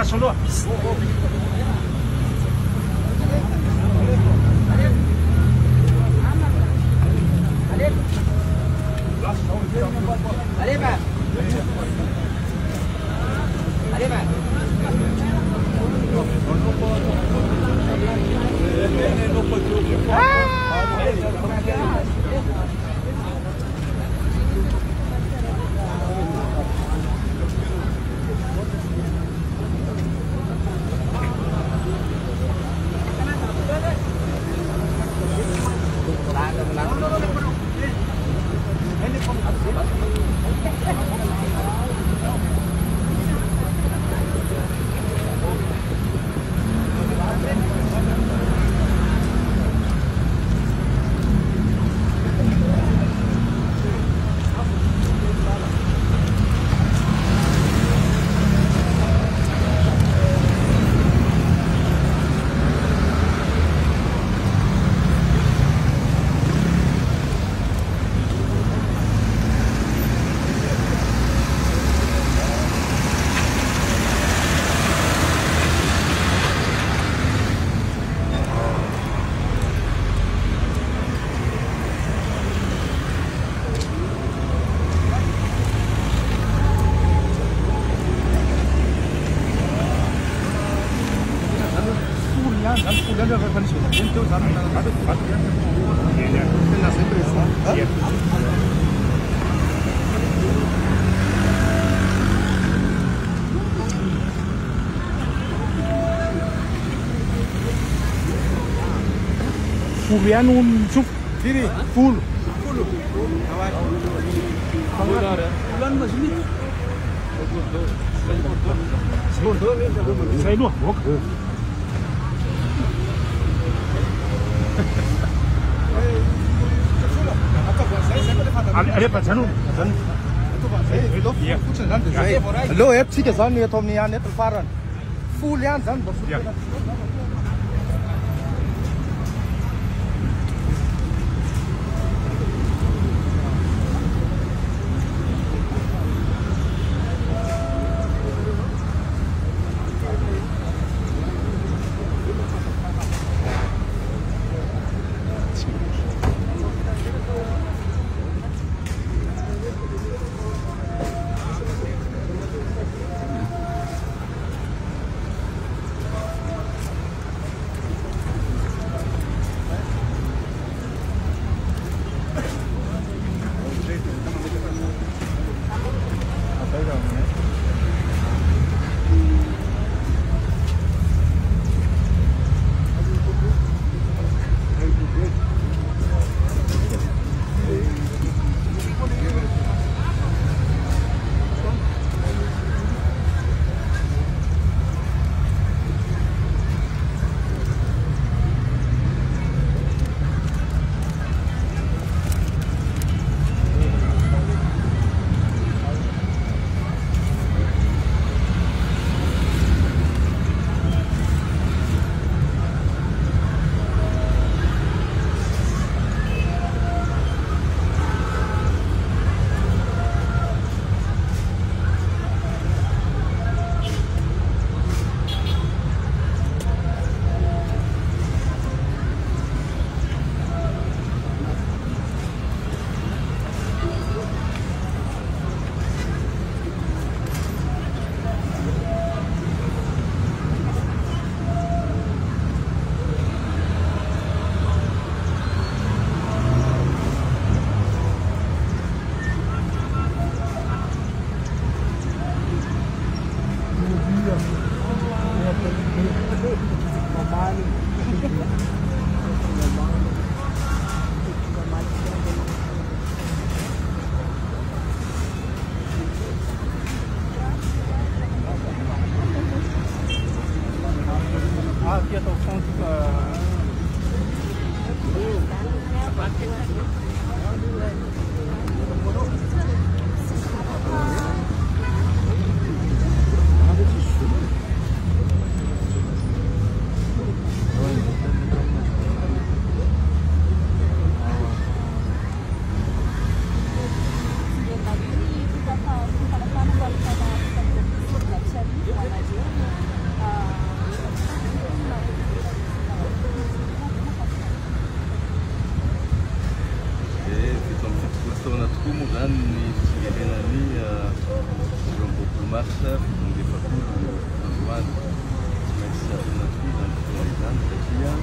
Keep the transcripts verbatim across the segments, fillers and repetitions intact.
拿手路。 علي بقى علي بقى فوليان شوف ديري فول فول سيلوه بوك علي بتشانو لو اب تيجي زان يتومني يعني تفارن فوليان زان بس tokomo zany ny firenenany roambopolo marsa fito amby efapolo androany tsy maintsy zavona tokoa zany fotoana izany satria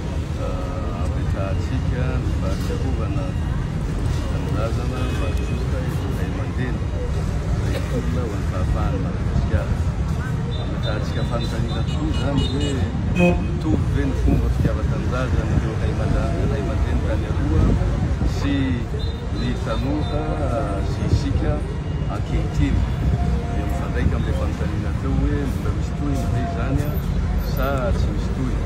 apetrahantsika ny fahatsiarovana tanindrazana mazoka izay mandena zay olona ho an'ny fahafahany Madagasikara. Apetrahantsika fanontaniana tokoa zany hoe mitovy ve ny fomba fitiava-tanindrazana ireo ray aman-dreny tany aloha sy ny tanora sy isika ankehitriny. Dia mifandraika amin'ilay fanontaniana teo hoe mbola misy tohina ve izany sa tsy misy tohina.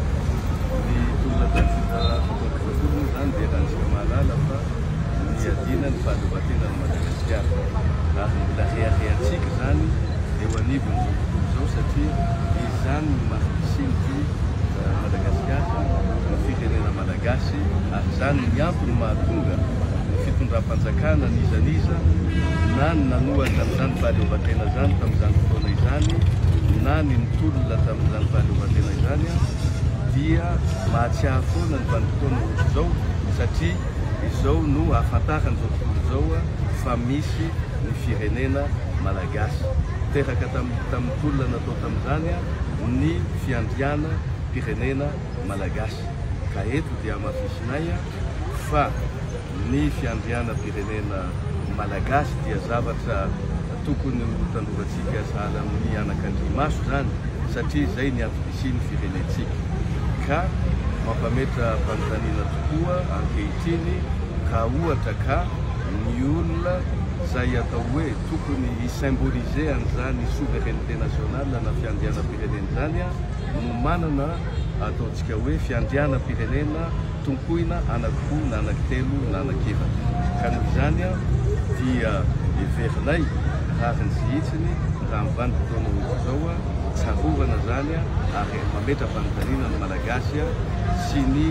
Ny tolona tany fitarafatolo zany dia rahantsika mahalala fa niadina ny fahaleovan-tena ny Madagasikara. Ary mbola reharehantsika zany eo anivony zao tontolo zao satria izany ny mahampisinity Madagasikara ny firenena malagasy ary zany ny antony mahatonga ny fitondram-panjakana nizaniza na ny nanohatra amin'izany fahaleovan-tena zany tamin'izany fotoana izany na ny nitolona tamin'izany fahaleovan-tena izany dia mahatsiaro foana ny vanim-potoana ohatra zao satria izao no ahafantarany zao tontolo zao fa misy ny firenena malagasy. Teraka tamin'ny tolona natao tamin'izany ny fiandriana firenena malagasy. Ka eto dia mafisinay fa ny fiandriana firenena malagasy dia zavatra tokony ho tandorantsika sahala amin'ny anak'Andriamaso zany satria zay ny antom-pisiny firenentsika. Ka mampametra fanontaniana tokoa ankehitriny ka ohatra ka ny olona zay atao hoe tokony hisymbolize an'izany souveraineté nationale na fiandrianam-pirenena zany no manana ataontsika hoe fiandrianam-pirenena tonkoina anakiroa na anankitelo na anakefatra. Ka noho izany dia heverinay raha ny zihitsiny raha ny vanim-potoana ohatra zao tsarovana zany ary mametra fanontaniana ny malagasy sy ny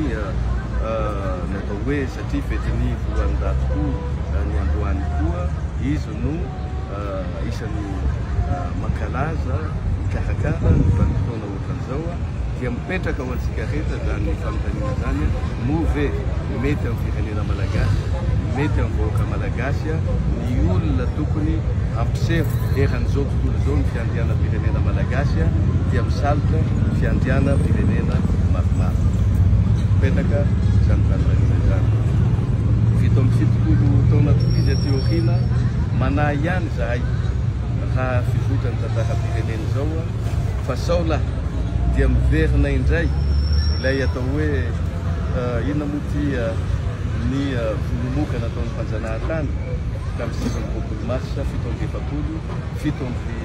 natao hoe satria fetiny voalohany ny androany koa izy no isan'ny mankalaza mikarakara ny vanim-potoana ohatran'izao dia mipetraka ho antsika rehetra zany fanontaniana zany move mety amin'ny firenena malagasy mety amin'ny vahoaka malagasy ny olona tokony ampiseho eran'izao tontolo zao ny fiandriana firenena malagasy dia misalotra fiandriana firenena maromaro. Mipetraka zany fanontaniana zany. Fito amby fitopolo taona tokoa izy aty aoriana manahy ihany zahay raha fivotrany tantaram-pirenena zao fa sao lahy dia miverina indray ilay atao hoe inona moa ty ny volomoka nataon'ny mpanjanahantany tamin'ny sivy amby roapolo marsa fito amby efapolo fito amby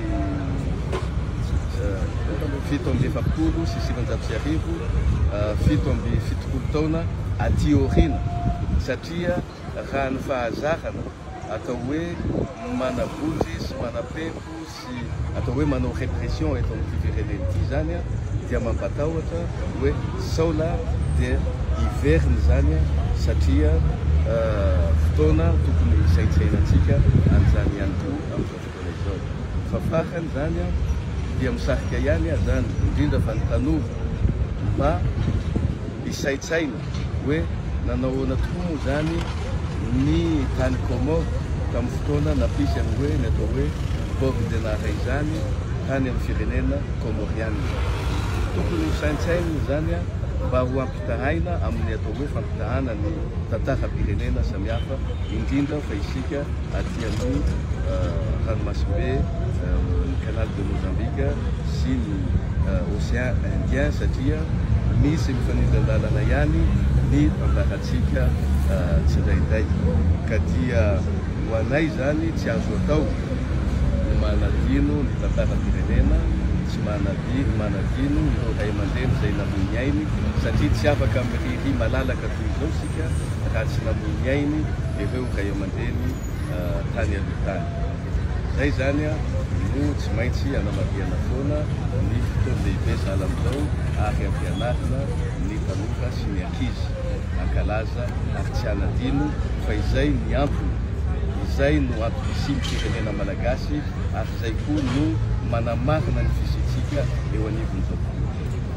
fito amby efapolo sy sivanjato sy arivo fito amby fitopolo taona aty aoriana satria raha ny fahazarana atao hoe manabonjy sy manapempo sy atao hoe manao répression eto amin'ity firenena ity zany dia mampatahotra hoe sao la dia hiveriny zany satria fotoana tokony hisaintsainantsika an'izany ihany koa amin'izao fotoana izao. Fa farany zany dia misarika ihany zany indrindra fa ny tanora mba hisaintsaina hoe nanao ahoana tokoa moa zany ny tany Comore tamin'ny fotoana nampisy any hoe ny atao hoe bord de nara izany tany amin'ny firenena comoriana. Tokony hisaintsaina zany mba ho ampitahaina amin'ny atao hoe fampitahana ny tantara-pirenena samihafa indrindra fa isika aty amin'ny ranomasimbe ny canal de Mozambique sy ny océan Indien satria misy mifanindran-dalana ihany ny tantaratsika tsirairay. Ka dia ho anay zany tsy azo atao ny manadino ny tantara-pirenena tsy manadino manadino ireo ray aman-dreny zay namoy ainy satria tsy afaka miriri malalaka toy izao sika raha tsy namoy ainy ireo ray aman-dreny tany aloha tany. Zay zany no tsy maintsy anamariana foana ny fotoana lehibe sahala amin'izao ary ampianarina ny tanora sy ny ankizy ankalaza ary tsy anadino fa izay ny antony izay no antom-pisiny firenena malagasy ary izay koa no manamarina ny fisitsika eo anivon'izao.